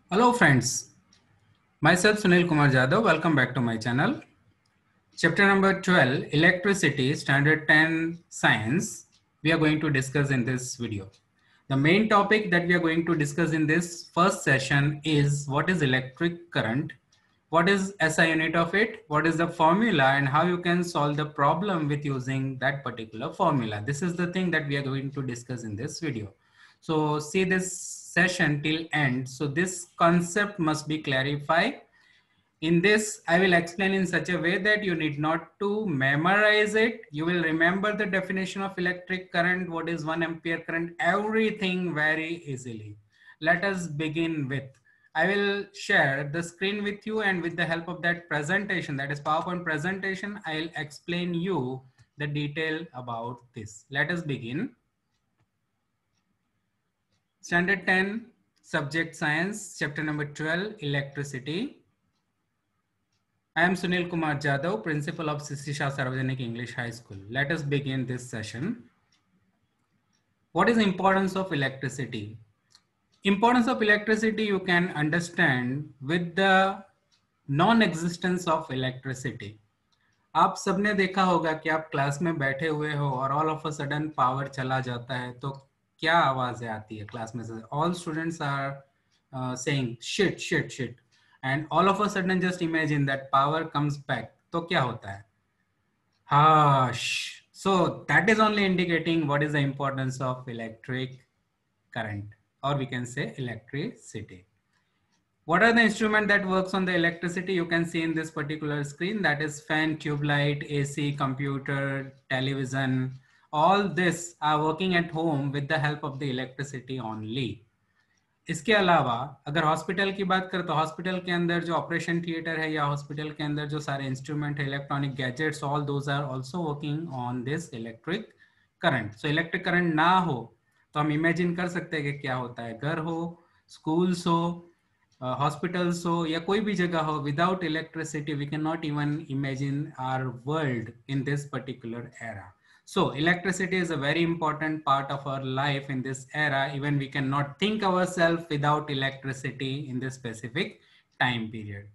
Hello friends, myself Sunil Kumar Jadhav, welcome back to my channel. Chapter number 12, Electricity, Standard 10 Science, we are going to discuss in this video. The main topic that we are going to discuss in this first session is what is electric current, what is SI unit of it, what is the formula and how you can solve the problem with using that particular formula. This is the thing that we are going to discuss in this video. So see this session till end. So this concept must be clarified. In this, I will explain in such a way that you need not to memorize it. You will remember the definition of electric current, what is 1 ampere current, everything very easily. Let us begin with, I will share the screen with you, and with the help of that presentation, that is PowerPoint presentation, I'll explain you the detail about this. Let us begin. Standard 10, subject science, chapter number 12, electricity. I am Sunil Kumar Jadhav, principal of Sri Shah Sarvajanik English High School. Let us begin this session. What is the importance of electricity? Importance of electricity you can understand with the non-existence of electricity. आप सबने देखा होगा कि आप class में बैठे हुए हो और all of a sudden power चला जाता है तो क्या आवाजें आती है क्लास में से? All students are saying shit shit shit and all of a sudden just imagine that power comes back, तो क्या होता है? Hush. So that is only indicating what is the importance of electric current, or we can say electricity. What are the instruments that works on the electricity? You can see in this particular screen, that is fan, tube light, AC, computer, television. All this are working at home with the help of the electricity only. इसके अलावा अगर hospital की बात करें तो hospital के अंदर जो ऑपरेशन थिएटर है या हॉस्पिटल के अंदर जो सारे इंस्ट्रूमेंट है, electronic gadgets, all those are also working on this electric current. So electric current ना हो तो हम इमेजिन कर सकते हैं कि क्या होता है. घर हो, स्कूल्स हो, हॉस्पिटल्स हो या कोई भी जगह हो, without electricity we can not even imagine our world in this particular era. So electricity is a very important part of our life in this era. Even we cannot think ourselves without electricity in this specific time period.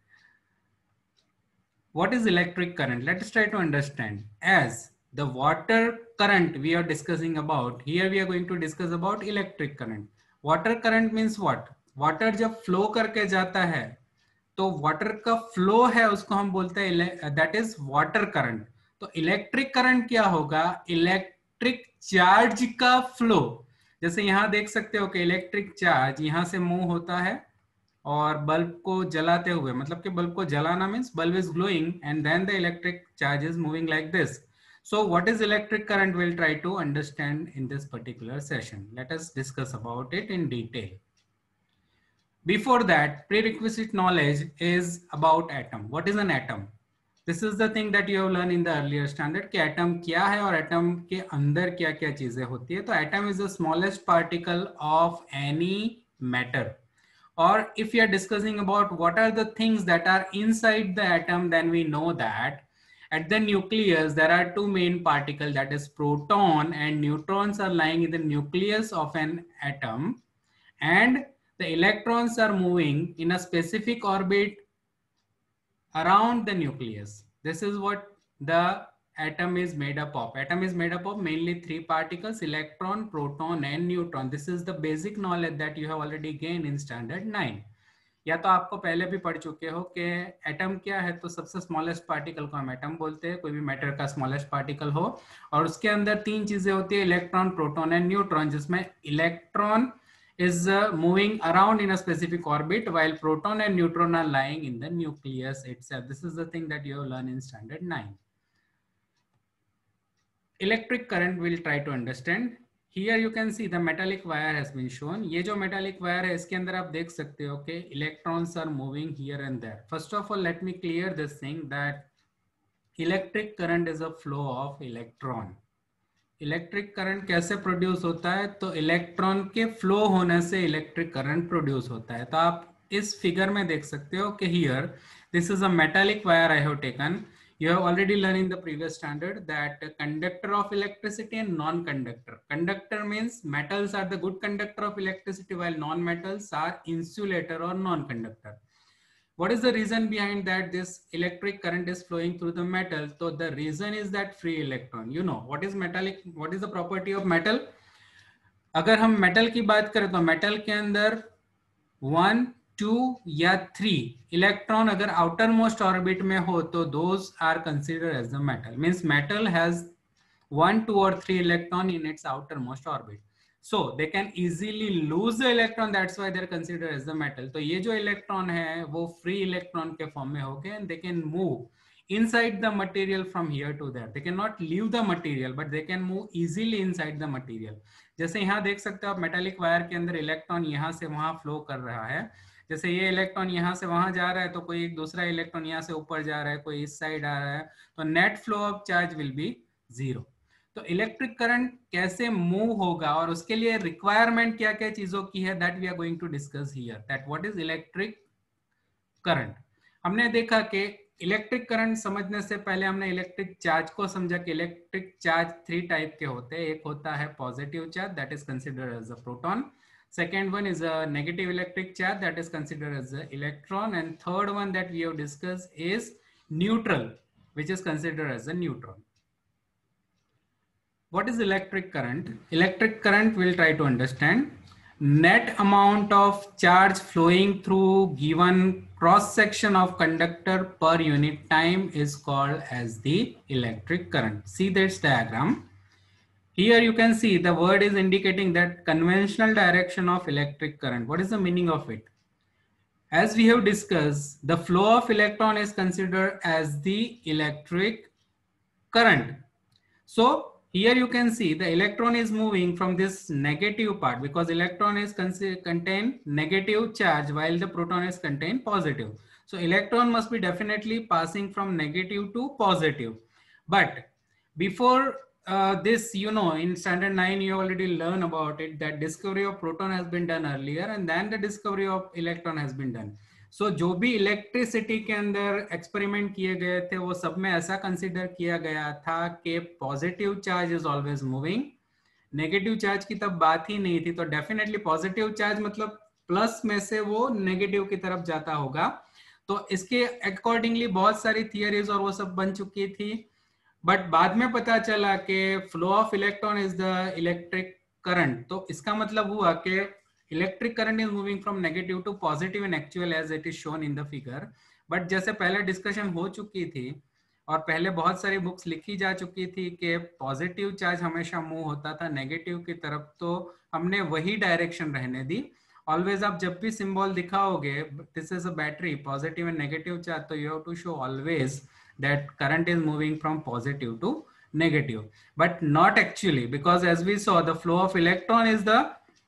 What is electric current? Let us try to understand. As the water current we are discussing about, here we are going to discuss about electric current. Water current means what? Water जब flow करके जाता है तो water का flow है उसको हम बोलते हैं दैट इज वाटर करंट. तो इलेक्ट्रिक करंट क्या होगा? इलेक्ट्रिक चार्ज का फ्लो. जैसे यहां देख सकते हो कि इलेक्ट्रिक चार्ज यहां से मूव होता है और बल्ब को जलाते हुए, मतलब कि बल्ब को जलाना means bulb is glowing and then the electric charge is moving like this. So what is electric current? We'll try to understand in this particular session. Let us discuss about it in detail. Before that, prerequisite knowledge is about atom. What is an atom? This is the thing that you have learned in the earlier standard कि atom क्या है और atom के अंदर क्या क्या चीजें होती है. तो atom is the smallest particle of any matter. Or if you are discussing about what are the things that are inside the atom, then we know that at the nucleus there are two main particles, that is proton and neutrons are lying in the nucleus of an atom, and the electrons are moving in a specific orbit around the nucleus. This is what the atom is made up of. Atom is made up of mainly three particles: electron, proton and neutron. This is the basic knowledge that you have already gained in standard 9. या तो आपको पहले भी पढ़ चुके हो कि atom क्या है. तो सबसे स्मॉलेस्ट पार्टिकल को हम एटम बोलते हैं, कोई भी मैटर का स्मॉलेस्ट पार्टिकल हो, और उसके अंदर तीन चीजें होती है: इलेक्ट्रॉन, प्रोटॉन एंड न्यूट्रॉन, जिसमें electron is moving around in a specific orbit while proton and neutron are lying in the nucleus itself. This is the thing that you have learned in standard 9. Electric current we'll try to understand. Here you can see the metallic wire has been shown. ये जो metallic wire है इसके अंदर आप देख सकते हो कि electrons are moving here and there. First of all, let me clear this thing that electric current is a flow of electron. Electric current कैसे प्रोड्यूस होता है? तो इलेक्ट्रॉन के फ्लो होने से इलेक्ट्रिक करंट प्रोड्यूस होता है. तो आप इस फिगर में देख सकते हो कि here this is a metallic wire I have taken. You have already learned in the previous standard that conductor of electricity and non-conductor. Conductor means metals are the good conductor of electricity, while non-metals are insulator or non-conductor. What is the reason behind that this electric current is flowing through the metal? So the reason is that free electron. You know what is metallic, what is the property of metal? अगर हम metal की बात करें तो metal के अंदर 1, 2 या 3 electron अगर आउटर मोस्ट ऑर्बिट में हो तो those are considered as the metal. Means metal has 1, 2 और 3 electron in its outermost orbit, so they can easily lose the electron, that's why they are considered as the metal. तो ये जो electron है वो free electron के form में होके and they can move inside the material from here to there. They cannot leave the material but they can move easily inside the material. जैसे यहाँ देख सकते हो आप मेटालिक वायर के अंदर इलेक्ट्रॉन यहाँ से वहां फ्लो कर रहा है. जैसे ये इलेक्ट्रॉन यहाँ से वहां जा रहा है तो कोई एक दूसरा इलेक्ट्रॉन यहाँ से ऊपर जा रहा है, कोई इस साइड आ रहा है, तो net flow of charge will be 0. तो इलेक्ट्रिक करंट कैसे मूव होगा और उसके लिए रिक्वायरमेंट क्या क्या चीजों की है, that we are going to discuss here. That what is electric current. हमने देखा कि इलेक्ट्रिक करंट समझने से पहले हमने इलेक्ट्रिक चार्ज को समझा कि इलेक्ट्रिक चार्ज 3 टाइप के होते हैं. एक होता है positive charge, that is considered as a proton. Second one is a negative electric charge, that is considered as a electron. And third one that we have discussed is neutral, which is considered as a neutron. What is electric current? Electric current we'll try to understand. Net amount of charge flowing through given cross section of conductor per unit time is called as the electric current. See this diagram. Here you can see the word is indicating that conventional direction of electric current. What is the meaning of it? As we have discussed, the flow of electron is considered as the electric current. So here you can see the electron is moving from this negative part because electron is contain negative charge while the proton is contain positive. So electron must be definitely passing from negative to positive. But before this, you know, in standard 9 you already learn about it that discovery of proton has been done earlier and then the discovery of electron has been done. So जो भी electricity के अंदर experiment किए गए थे वो सब में ऐसा कंसिडर किया गया था कि positive charge is always moving, negative charge की तब बात ही नहीं थी. तो डेफिनेटली पॉजिटिव चार्ज मतलब प्लस में से वो नेगेटिव की तरफ जाता होगा. तो इसके अकॉर्डिंगली बहुत सारी थियरीज और वो सब बन चुकी थी. बट बाद में पता चला कि flow of electron is the electric current. तो इसका मतलब हुआ कि electric current is moving from negative to positive in actual as it is shown in the figure. But जैसे पहले डिस्कशन हो चुकी थी और पहले बहुत सारी बुक्स लिखी जा चुकी थी कि पॉजिटिव चार्ज हमेशा मूव होता था नेगेटिव की तरफ, तो हमने वही डायरेक्शन रहने दी. ऑलवेज आप जब भी सिंबल दिखाओगे this is a battery positive and negative charge, तो you have to show always that current is moving from positive to negative, but not actually, because as we saw the flow of electron is the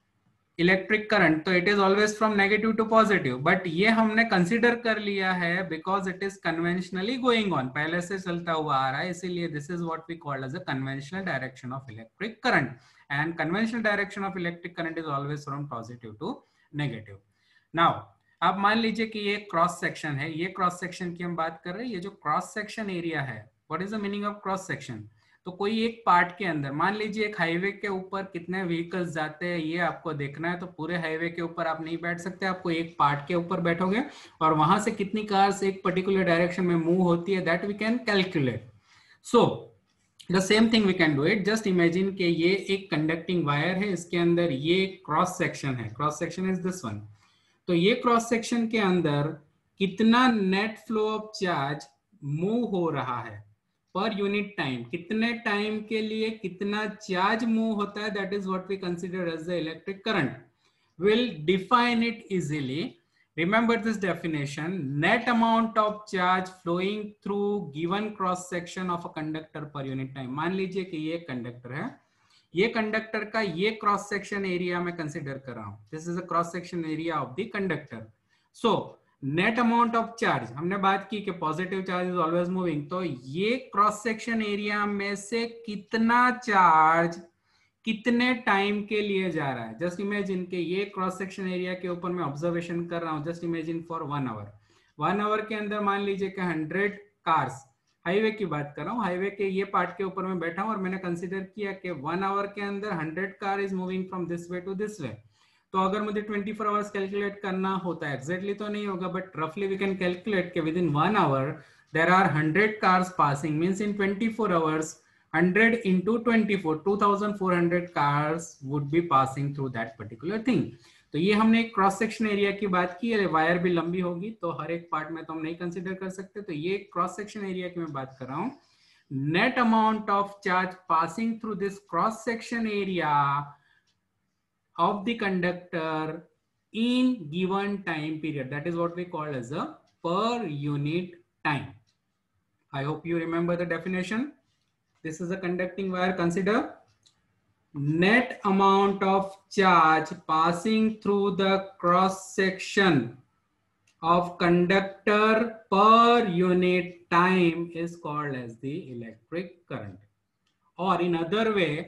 electric current, so it is always from negative to positive. but ये हमने consider कर लिया है because it is conventionally going on, पहले से चलता हुआ आ रहा है, इसीलिए this is what we call as a conventional direction of electric current. and conventional direction of electric current is always from positive to negative. now आप मान लीजिए कि ये क्रॉस सेक्शन है, ये क्रॉस सेक्शन की हम बात कर रहे हैं. ये जो क्रॉस सेक्शन एरिया है, what is the meaning of cross section? तो कोई एक पार्ट के अंदर मान लीजिए एक हाईवे के ऊपर कितने व्हीकल्स जाते हैं ये आपको देखना है. तो पूरे हाईवे के ऊपर आप नहीं बैठ सकते, आपको एक पार्ट के ऊपर बैठोगे और वहां से कितनी कार्स एक पर्टिकुलर डायरेक्शन में मूव होती है that we can calculate. So the same thing we can do it. Just imagine कि ये एक कंडक्टिंग वायर है, इसके अंदर ये क्रॉस सेक्शन है, cross section is this one. तो ये क्रॉस सेक्शन के अंदर कितना net flow of charge move हो रहा है पर यूनिट टाइम, कितने टाइम के लिए कितना चार्ज मूव होता है, that is what we consider as the electric current. Will define it easily. Remember this definition, net amount of charge flowing through given cross section of a conductor per unit time. मान लीजिए कि ये conductor है, ये conductor का ये cross section area में consider कर रहा हूं. This is a cross section area of the conductor. So net amount of charge, हमने बात की कि positive charge is always moving, तो ये क्रॉस सेक्शन एरिया में से कितना चार्ज कितने टाइम के लिए जा रहा है. जस्ट इमेजिन के ये क्रॉस सेक्शन एरिया के ऊपर मैं ऑब्जर्वेशन कर रहा हूं. Just imagine for 1 hour. 1 hour के अंदर मान लीजिए कि 100 कार्स हाईवे की बात कर रहा हूँ, हाईवे के ये पार्ट के ऊपर मैं बैठा हूँ और मैंने कंसिडर किया कि 1 आवर के अंदर 100 car is moving from this way to this way. तो अगर मुझे 24 आवर्स कैलकुलेट करना होता है, एग्जैक्टली तो नहीं होगा, बट रफली वी कैन कैलकुलेट कि within 1 hour there are 100 cars passing, means in 24 hours 100 into 24, 2400 cars would be passing through that particular thing। तो ये हमने एक क्रॉस सेक्शन एरिया की बात की है, वायर भी लंबी होगी तो हर एक पार्ट में तो हम नहीं कंसीडर कर सकते, तो ये क्रॉस सेक्शन एरिया की मैं बात कर रहा हूँ। Net amount of charge passing through this cross section area of the conductor in given time period, that is what we call as a per unit time. I hope you remember the definition. This is a conducting wire. Consider net amount of charge passing through the cross section of conductor per unit time is called as the electric current. Or in other way,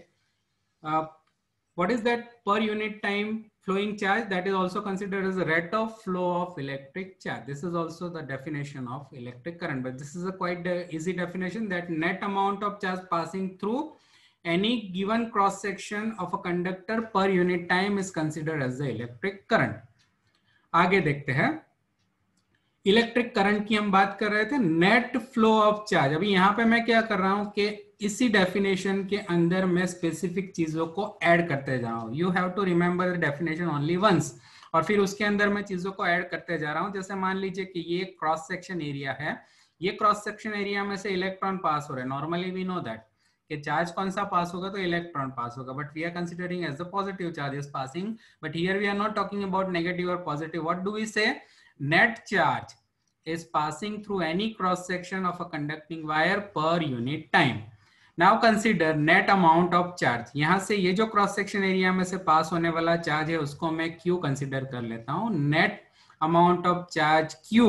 what is that per unit time flowing charge? That is also considered as the rate of flow of electric charge. This is also the definition of electric current, but this is a quite easy definition, that net amount of charge passing through any given cross section of a conductor per unit time is considered as the electric current. आगे देखते हैं, electric current की हम बात कर रहे थे, net flow of charge. अभी यहां पे मैं क्या कर रहा हूं कि इसी डेफिनेशन के अंदर मैं स्पेसिफिक चीजों को ऐड करते जा रहा हूं। You have to remember the definition only once, और फिर उसके अंदर मैं चीजों को ऐड करते जा रहा हूं। जैसे मान लीजिए कि ये क्रॉस सेक्शन एरिया है, ये क्रॉस सेक्शन एरिया में से इलेक्ट्रॉन पास हो रहे हैं। नॉर्मली वी नो दैट कि चार्ज कौन सा पास होगा, तो इलेक्ट्रॉन पास होगा, but we are considering as the positive charge is passing, but here we are not talking about negative और positive. What do we say? Net charge is passing through any cross section of a conducting wire per unit time. Now consider net amount of charge. यहां से ये जो cross section area में से पास होने वाला charge है उसको मैं Q कंसिडर कर लेता हूं। Net amount of charge Q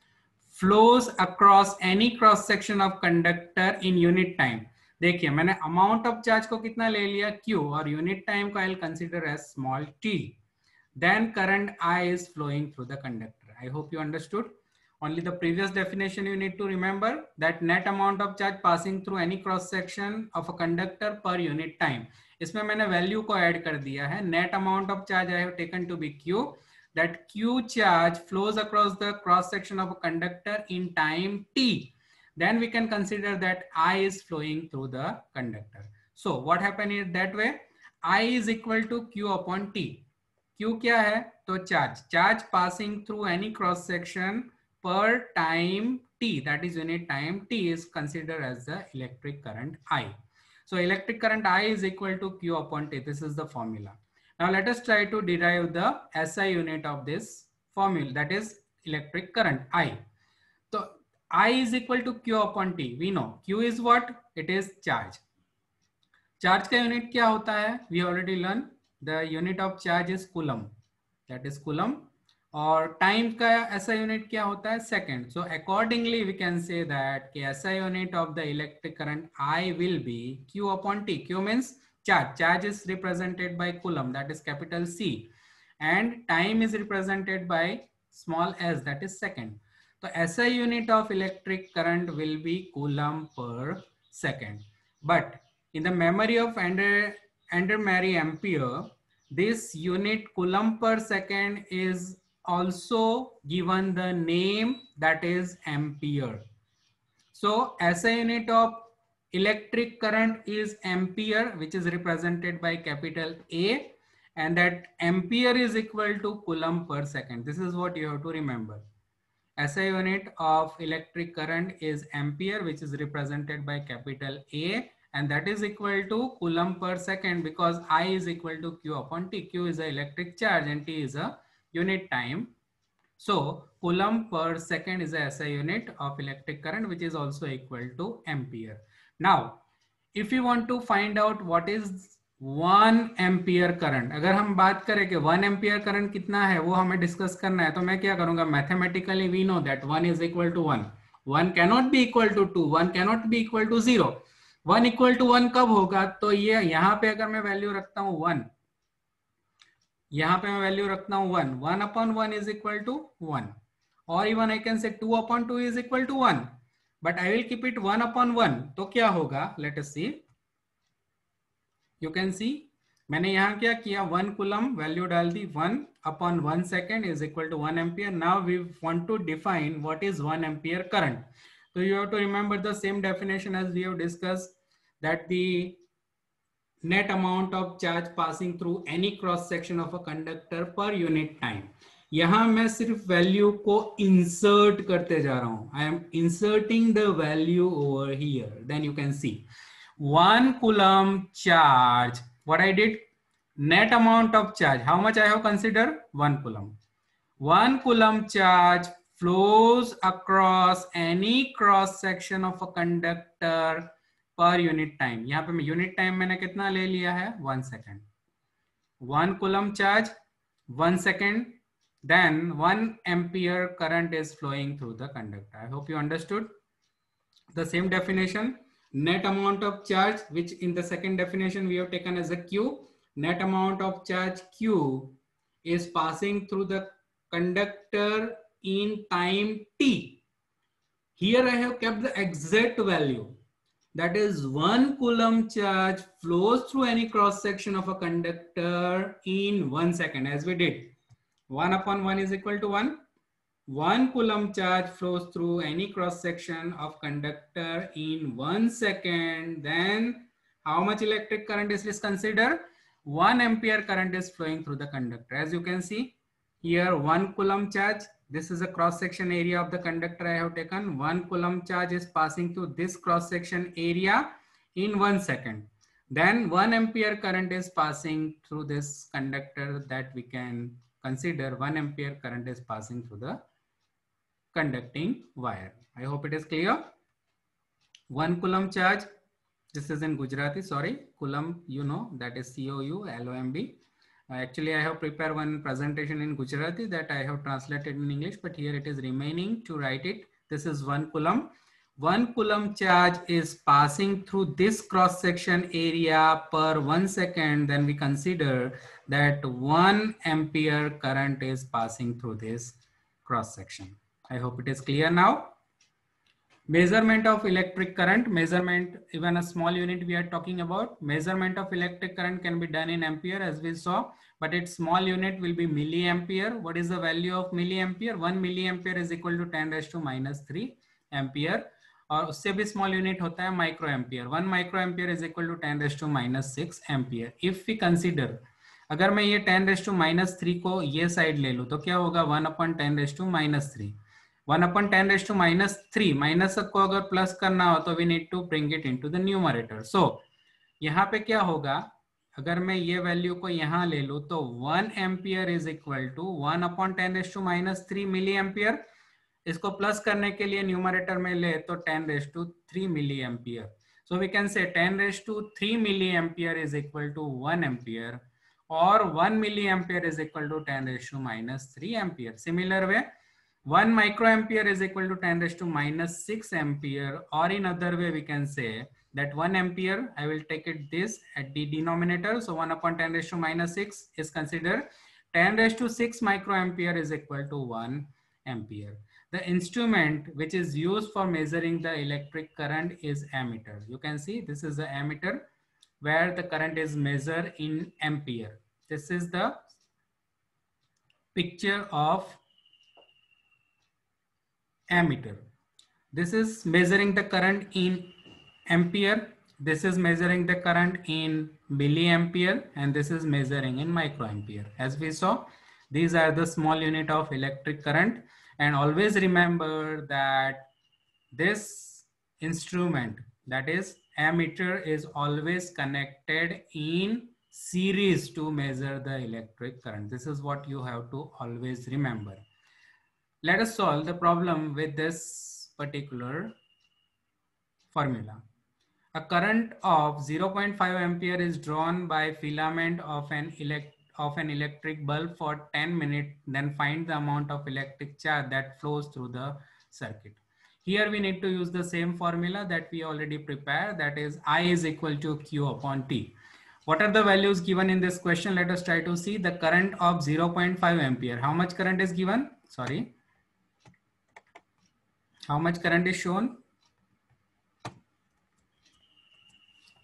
flows across any cross section of conductor in unit time. देखिए मैंने अमाउंट ऑफ चार्ज को कितना ले लिया Q, और यूनिट टाइम को I will consider as small t. Then current I is flowing through the conductor. I hope you understood. Only the previous definition you need to remember, that net amount of charge passing through any cross section of a conductor per unit time. इसमें मैंने value को add कर दिया है। net amount of charge I have taken to be Q. That Q charge flows across the cross section of a conductor in time t. Then we can consider that I is flowing through the conductor. So what happened is that way, I is equal to Q upon T. Q क्या है? तो charge passing through any cross section per time t, that is unit time t, is considered as the electric current I. So electric current I is equal to Q upon T. This is the formula. Now let us try to derive the SI unit of this formula, that is electric current I. So I is equal to Q upon T. We know Q is what? It is charge. Charge का unit क्या होता है? We already learned. The unit of charge is coulomb, that is coulomb. और time का SI unit क्या होता है? Second. So accordingly we can say that कि SI unit of the electric current I will be Q upon T. Q means charge is represented by coulomb, that is capital C, and time is represented by small s, that is second. तो SI unit of electric current will be coulomb per second. But in the memory of Andermatt Ampere, this unit coulomb per second is also given the name, that is ampere. So SI unit of electric current is ampere, which is represented by capital A, and that ampere is equal to coulomb per second. This is what you have to remember. SI unit of electric current is ampere, which is represented by capital A, and that is equal to coulomb per second, because I is equal to Q upon T. Q is the electric charge and T is a unit time. So coulomb per second is the SI unit of electric current, which is also equal to ampere. Now if you want to find out what is 1 ampere current, अगर हम बात करें कि 1 ampere current कितना है वो हमें discuss करना है, तो मैं क्या करूंगा? Mathematically we know that 1 is equal to 1. 1 cannot be equal to 2, 1 cannot be equal to 0. 1 equal to 1 कब होगा? तो ये यहां पे अगर मैं वैल्यू रखता हूं 1, यहां पे मैं वैल्यू रखता हूं 1, 1 अपॉन 1 इज इक्वल टू 1, और even I can say 2 upon 2 is equal to 1. but I will keep it 1/1. तो क्या होगा? Let us see. You can see मैंने यहाँ क्या किया, 1 कूलम वैल्यू डाल दी, 1/1 second is equal to 1 ampere. Now we want to define what is 1 ampere current. So you have to remember the same definition as we have discussed, that the net amount of charge passing through any cross section of a conductor per unit time. यहां मैं सिर्फ value को insert करते जा रहा हूं. I am inserting the value over here. Then you can see 1 coulomb charge. What I did, net amount of charge, how much I have considered? 1 coulomb. 1 coulomb charge flows across any cross section of a conductor per unit time. यहाँ पे मैं unit time मैंने कितना ले लिया है? 1 second. 1 coulomb charge, 1 second. Then 1 ampere current is flowing through the conductor. I hope you understood. The same definition, net amount of charge, which in the second definition we have taken as a Q. Net amount of charge Q is passing through the conductor in time t. Here I have kept the exact value. That is 1 coulomb charge flows through any cross section of a conductor in 1 second, as we did. 1/1 is equal to 1. 1 coulomb charge flows through any cross section of conductor in 1 second. Then how much electric current is considered? 1 ampere current is flowing through the conductor. As you can see here, 1 coulomb charge. This is a cross section area of the conductor I have taken. 1 coulomb charge is passing through this cross section area in 1 second. Then 1 ampere current is passing through this conductor, that we can consider 1 ampere current is passing through the conducting wire. I hope it is clear. 1 coulomb charge, this is in Gujarati, sorry, coulomb, you know, that is COULOMB. Actually, I have prepared one presentation in Gujarati that I have translated in English, but here it is remaining to write it. This is 1 coulomb. 1 coulomb charge is passing through this cross section area per 1 second. Then we consider that 1 ampere current is passing through this cross section. I hope it is clear now. Measurement of electric current, measurement, even a small unit we are talking about. Measurement of electric current can be done in ampere, as we saw, but its small unit will be milliampere. What is the value of milliampere? 1 milliampere is equal to 10⁻³ ampere. और उससे भी small unit होता है microampere. 1 microampere is equal to 10⁻⁶ ampere. If we consider, अगर मैं ये 10⁻³ को ये साइड ले लूँ तो क्या होगा? 1/10⁻⁻3. 1/10⁻³ माइनस को अगर प्लस करना हो तो we need to bring it into the numerator. सो यहाँ पे क्या होगा, अगर मैं ये वैल्यू को यहाँ ले लूँ तो 1 ampere is equal to 1/10⁻³ milliampere. इसको प्लस करने के लिए न्यूमरेटर में ले तो 10⁻³ milliampere. So we can say 10⁻³ milliampere is equal to 1 ampere, और 1 milliampere is equal to 10⁻³ ampere. Similar way 1 microampere is equal to 10⁻⁶ ampere, or in other way we can say that 1 ampere, I will take it this at the denominator, so 1/10⁻⁶ is considered 10⁻⁶ microampere is equal to 1 ampere. The instrument which is used for measuring the electric current is ammeter. You can see this is the ammeter where the current is measured in ampere. This is the picture of ammeter. This is measuring the current in ampere, this is measuring the current in milliampere, and this is measuring in microampere. As we saw, these are the small unit of electric current, and always remember that this instrument, that is ammeter, is always connected in series to measure the electric current. This is what you have to always remember. Let us solve the problem with this particular formula. A current of 0.5 ampere is drawn by filament of an electric bulb for 10 minutes. Then find the amount of electric charge that flows through the circuit. Here we need to use the same formula that we already prepared, that is I is equal to Q/T. What are the values given in this question? Let us try to see. The current of 0.5 ampere. How much current is given? Sorry. How much current is shown?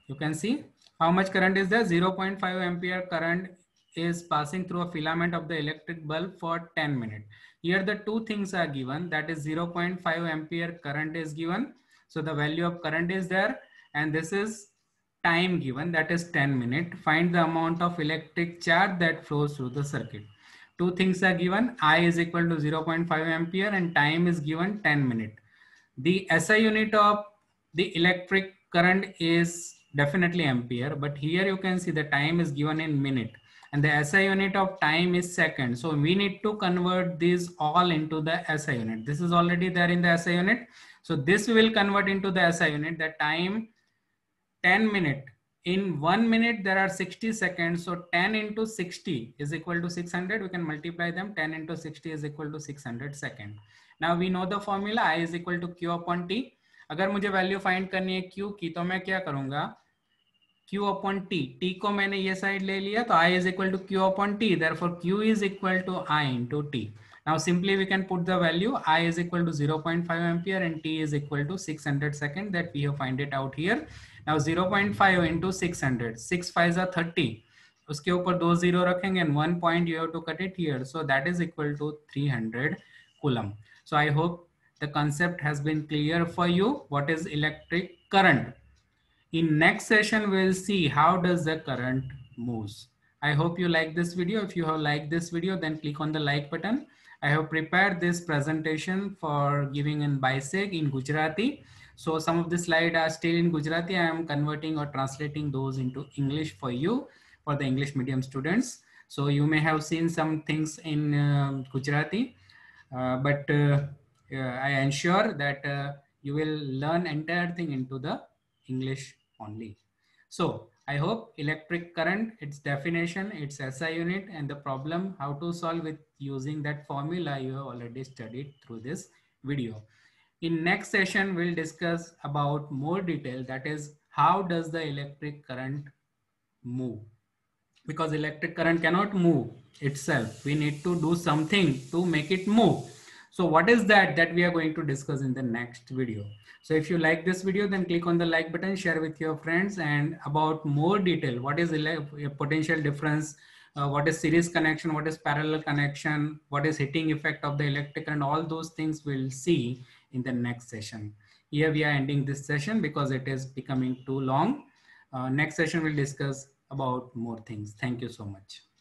You can see how much current is there. 0.5 ampere current is passing through a filament of the electric bulb for 10 minutes. Here the two things are given, that is 0.5 ampere current is given. So the value of current is there, and this is time given, that is 10 minutes. Find the amount of electric charge that flows through the circuit. Two things are given, I is equal to 0.5 ampere and time is given 10 minutes. The SI unit of the electric current is definitely ampere, but here you can see the time is given in minute and the SI unit of time is second. So we need to convert these all into the SI unit. This is already there in the SI unit. So this will convert into the SI unit. The time 10 minutes. In 1 minute, there are 60 seconds. So 10 into 60 is equal to 600. We can multiply them. 10 into 60 is equal to 600 seconds. Now we know the formula I is equal to Q upon T. अगर मुझे value find करनी है Q की, तो मैं क्या करूंगा, Q upon T. T को मैंने ये साइड ले लिया, तो I is equal to Q upon T. Therefore Q is equal to I into T. Now simply we can put the value I is equal to 0.5 ampere and T is equal to 600 seconds, that we have find it out here. Now 0.5 into 600, 6 5s are 30. उसके ऊपर 2 0 रखेंगे and 1 point you have to cut it here. So that is equal to 300 coulomb. So I hope the concept has been clear for you. What is electric current? In next session, we'll see how does the current moves. I hope you like this video. If you have liked this video, then click on the like button. I have prepared this presentation for giving in BISEC in Gujarati. So some of the slides are still in Gujarati. I am converting or translating those into English for you, for the English medium students. So you may have seen some things in Gujarati, but I ensure that you will learn entire thing into the English only. So I hope electric current, its definition, its SI unit, and the problem how to solve with using that formula you have already studied through this video. In next session, we'll discuss about more detail, that is how does the electric current move, because electric current cannot move itself. We need to do something to make it move. So what is that we are going to discuss in the next video. So if you like this video, then click on the like button, share with your friends, and about more detail, what is potential difference, what is series connection, what is parallel connection, what is heating effect of the electric, and all those things we'll see in the next session. Here we are ending this session because it is becoming too long. Next session we'll discuss about more things. Thank you so much.